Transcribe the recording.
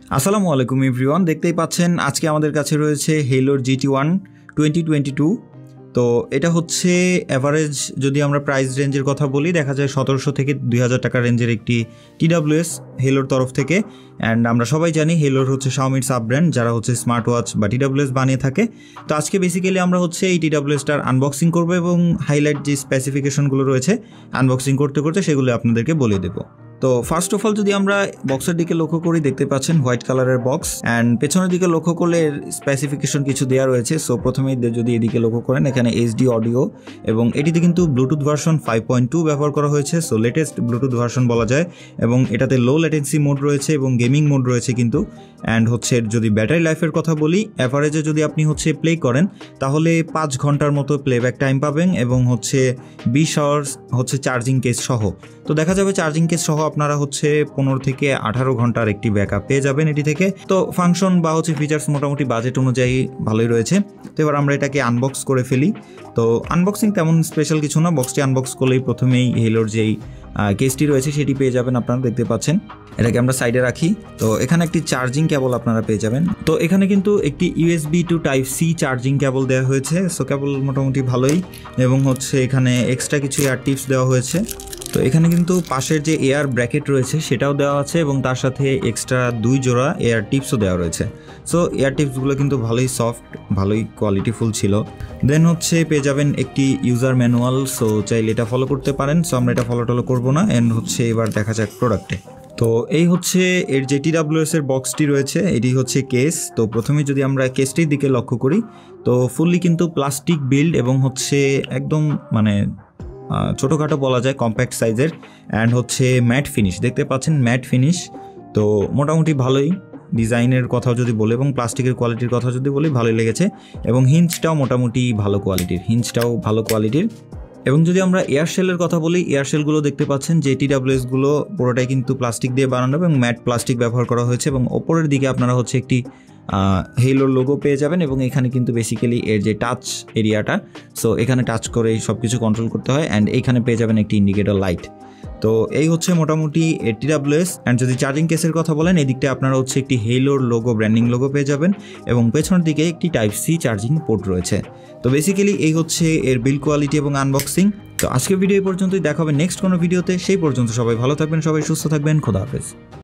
আসসালামু আলাইকুম এভরিওয়ান, দেখতেই পাচ্ছেন আজকে আমাদের কাছে রয়েছে হেইলোর GT1 2022। তো এটা হচ্ছে অ্যাভারেজ যদি আমরা প্রাইস রেঞ্জের কথা বলি, দেখা যায় 1700 থেকে 2000 টাকা রেঞ্জের একটি TWS হেইলোর তরফ থেকে। অ্যান্ড আমরা সবাই জানি হেইলোর হচ্ছে শাওমির সাব ব্র্যান্ড, যারা হচ্ছে স্মার্ট ওয়াচ বা TWS বানিয়ে থাকে। তো আজকে বেসিক্যালি আমরা হচ্ছে এই TWSটার আনবক্সিং করবো এবং হাইলাইট যে স্পেসিফিকেশনগুলো রয়েছে আনবক্সিং করতে করতে সেগুলো আপনাদেরকে বলে দেবো। তো ফার্স্ট অফ অল যদি আমরা বক্সের দিকে লক্ষ্য করি, দেখতে পাচ্ছেন হোয়াইট কালারের বক্স। অ্যান্ড পেছনের দিকে লক্ষ্য করলে এর স্পেসিফিকেশন কিছু দেওয়া রয়েছে। সো প্রথমেই যদি এদিকে লক্ষ্য করেন, এখানে HD অডিও এবং এটিতে কিন্তু ব্লুটুথ ভার্সন 5.2 ব্যবহার করা হয়েছে। সো লেটেস্ট ব্লুটুথ ভার্সন বলা যায় এবং এটাতে লো ল্যাটেন্সি মোড রয়েছে এবং গেমিং মোড রয়েছে কিন্তু। অ্যান্ড হচ্ছে যদি ব্যাটারি লাইফের কথা বলি, অ্যাভারেজে যদি আপনি হচ্ছে প্লে করেন তাহলে 5 ঘন্টার মতো প্লেব্যাক টাইম পাবেন এবং হচ্ছে 20 আওয়ার্স হচ্ছে চার্জিং কেস সহ। তো দেখা যাবে চার্জিং কেস সহ আপনারা হচ্ছে 15 থেকে 18 ঘন্টার একটি ব্যাকআপ পেয়ে যাবেন এটি থেকে। তো ফাংশন বা হচ্ছে ফিচার্স মোটামুটি বাজেট অনুযায়ী ভালোই রয়েছে। তো এবার আমরা এটাকে আনবক্স করে ফেলি। তো আনবক্সিং তেমন স্পেশাল কিছু না, বক্সটি আনবক্স করলেই প্রথমেই হেইলোর যেই কেসটি রয়েছে সেটি পেয়ে যাবেন। আপনারা দেখতে পাচ্ছেন, এটাকে আমরা সাইডে রাখি। তো এখানে একটি চার্জিং কেবল আপনারা পেয়ে যাবেন। তো এখানে কিন্তু একটি USB to Type-C charging cable দেওয়া হয়েছে। সো কেবল মোটামুটি ভালোই এবং হচ্ছে এখানে এক্সট্রা কিছু এয়ার টিপস দেওয়া হয়েছে। তো এখানে কিন্তু পাশের যে এয়ার ব্র্যাকেট রয়েছে সেটাও দেওয়া আছে এবং তার সাথে এক্সট্রা 2 জোড়া এয়ার টিপসও দেওয়া রয়েছে। সো এয়ার টিপসগুলো কিন্তু ভালোই সফট, ভালোই কোয়ালিটিফুল ছিল। দেন হচ্ছে পেয়ে যাবেন একটি ইউজার ম্যানুয়াল। সো চাইলে এটা ফলো করতে পারেন। সো আমরা এটা ফলো টলো করবো না। অ্যান্ড হচ্ছে এবার দেখা যাক প্রোডাক্টে। তো এই হচ্ছে এর যে TWS এর বক্সটি রয়েছে, এটি হচ্ছে কেস। তো প্রথমে যদি আমরা কেসটির দিকে লক্ষ্য করি, তো ফুললি কিন্তু প্লাস্টিক বিল্ড এবং হচ্ছে একদম মানে ছোটোখাটো বলা যায়, কম্প্যাক্ট সাইজের। অ্যান্ড হচ্ছে ম্যাট ফিনিশ, দেখতে পাচ্ছেন ম্যাট ফিনিশ। তো মোটামুটি ভালোই ডিজাইনের কথা যদি বলি এবং প্লাস্টিকের কোয়ালিটির কথা যদি বলি, ভালোই লেগেছে। এবং হিঞ্জটাও মোটামুটি ভালো কোয়ালিটির। এবং যদি আমরা এয়ারশেলের কথা বলি, এয়ারশেলগুলো দেখতে পাচ্ছেন যে TWSগুলো পুরোটাই কিন্তু প্লাস্টিক দিয়ে বানানো এবং ম্যাট প্লাস্টিক ব্যবহার করা হয়েছে। এবং ওপরের দিকে আপনারা হচ্ছে একটি হেইলোর লোগো পেয়ে যাবেন এবং এখানে কিন্তু বেসিক্যালি এর যে টাচ এরিয়াটা, সো এখানে টাচ করে সব কিছু কন্ট্রোল করতে হয়। অ্যান্ড এইখানে পেয়ে যাবেন একটি ইন্ডিকেটর লাইট। তো এই হচ্ছে মোটামুটি এর TWS। অ্যান্ড যদি চার্জিং কেসের কথা বলেন, এই দিকটা আপনারা হচ্ছে একটি হেইলোর লোগো, ব্র্যান্ডিং লোগো পেয়ে যাবেন এবং পেছনের দিকে একটি Type-C চার্জিং পোর্ট রয়েছে। তো বেসিক্যালি এই হচ্ছে এর বিল্ড কোয়ালিটি এবং আনবক্সিং। তো আজকের ভিডিও এই পর্যন্তই, দেখা হবে নেক্সট কোনো ভিডিওতে। সেই পর্যন্ত সবাই ভালো থাকবেন, সবাই সুস্থ থাকবেন, খোদা হাফেজ।